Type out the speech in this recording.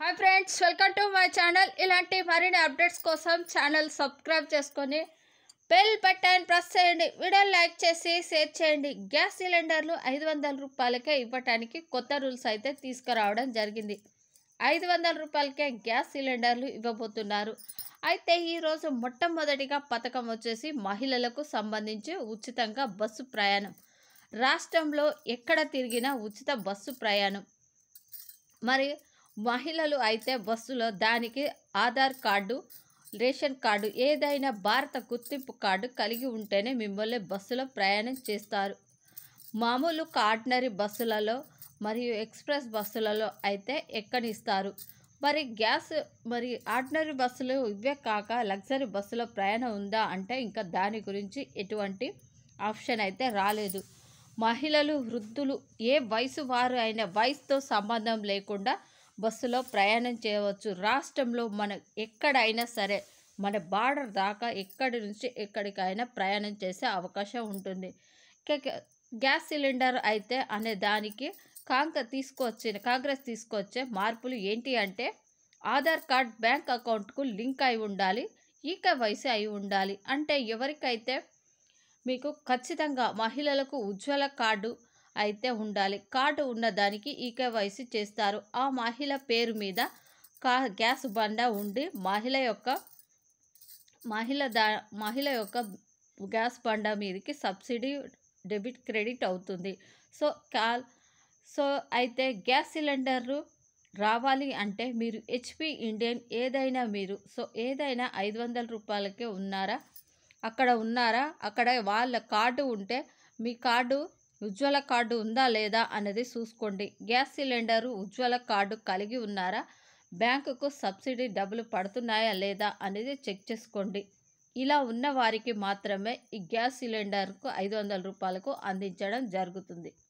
Hi friends, welcome to my channel. ఇలాంటి మరిన్ని updates కోసం ఛానల్ సబ్స్క్రైబ్ చేసుకొని బెల్ బటన్ ప్రెస్ చేయండి. వీడియో లైక్ చేసి షేర్ చేయండి. గ్యాస్ సిలిండర్లు 500 రూపాయలకే ఇవ్వటానికి కొత్త రూల్స్ అయితే తీసుకురావడం జరిగింది. 500 రూపాయలకే గ్యాస్ సిలిండర్లు ఇవ్వబోతున్నారు. అయితే ఈరోజు మొట్టమొదటిగా పథకం వచ్చేసి మహిళలకు సంబంధించి ఉచితంగా బస్సు ప్రయాణం. రాష్ట్రంలో ఎక్కడ తిరిగినా ఉచిత బస్సు ప్రయాణం. మరి మహిళలు అయితే బస్సులో దానికి ఆధార్ కార్డు, రేషన్ కార్డు, ఏదైనా భారత గుర్తింపు కార్డు కలిగి ఉంటేనే మిమ్మల్ని బస్సులో ప్రయాణం చేస్తారు. మామూలు ఆర్డినరీ బస్సులలో మరియు ఎక్స్ప్రెస్ బస్సులలో అయితే ఎక్కనిస్తారు. మరి ఆర్డినరీ బస్సులు ఇవే కాక లగ్జరీ బస్సులో ప్రయాణం ఉందా అంటే ఇంకా దాని గురించి ఎటువంటి ఆప్షన్ అయితే రాలేదు. మహిళలు, వృద్ధులు, ఏ వయసు వారు అయినా వయసుతో సంబంధం లేకుండా బస్సులో ప్రయాణం చేయవచ్చు. రాష్ట్రంలో మనం ఎక్కడైనా సరే మన బార్డర్ దాకా ఎక్కడి నుంచి ఎక్కడికైనా ప్రయాణం చేసే అవకాశం ఉంటుంది. గ్యాస్ సిలిండర్ అయితే అనే దానికి కాంగ్రెస్ తీసుకొచ్చే మార్పులు ఏంటి అంటే ఆధార్ కార్డ్ బ్యాంక్ అకౌంట్కు లింక్ అయి ఉండాలి, ఈకేవైసీ అయి ఉండాలి. అంటే ఎవరికైతే మీకు ఖచ్చితంగా మహిళలకు ఉజ్వల కార్డు అయితే ఉండాలి. కార్డు ఉన్నదానికి ఈకేవైసీ చేస్తారు. ఆ మహిళ పేరు మీద గ్యాస్ బండ ఉండి మహిళ యొక్క గ్యాస్ బండ మీదకి సబ్సిడీ డెబిట్ క్రెడిట్ అవుతుంది. సో అయితే గ్యాస్ సిలిండర్లు రావాలి అంటే మీరు హెచ్పి ఇండియన్ ఏదైనా 500 రూపాయలకే ఉన్నారా, అక్కడ వాళ్ళ కార్డు ఉంటే మీ కార్డు ఉజ్వల కార్డు ఉందా లేదా అనేది చూసుకోండి. గ్యాస్ సిలిండరు ఉజ్వల కార్డు కలిగి ఉన్నారా, బ్యాంకుకు సబ్సిడీ డబ్బులు పడుతున్నాయా లేదా అనేది చెక్ చేసుకోండి. ఇలా ఉన్న వారికి మాత్రమే ఈ గ్యాస్ సిలిండర్కు 500 రూపాయలకు అందించడం జరుగుతుంది.